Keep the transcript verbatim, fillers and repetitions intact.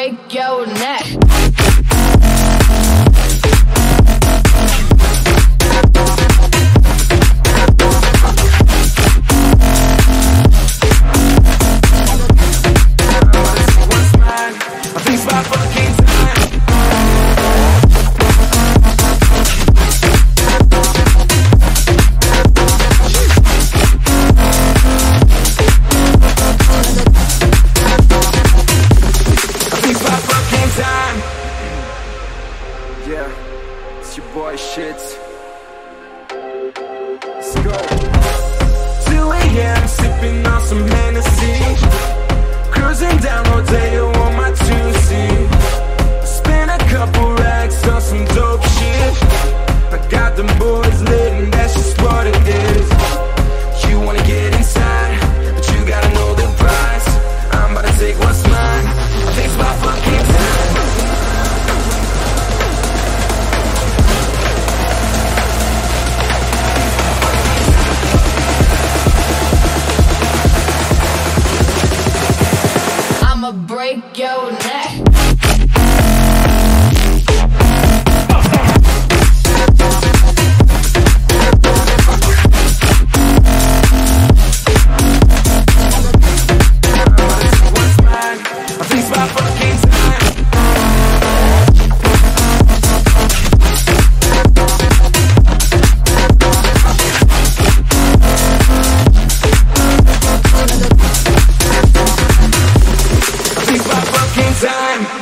break your neck. Yeah, it's your boy Shits. Let's go. two A M sipping on some Hennessy, cruising down Rodeo on my two C. Spent a couple racks on some dope shit. I got them boys lit and that's just what it is. You wanna get inside, but you gotta know the price. I'm about to take what's mine. I think it's my fucking time. I'ma break your neck. Time.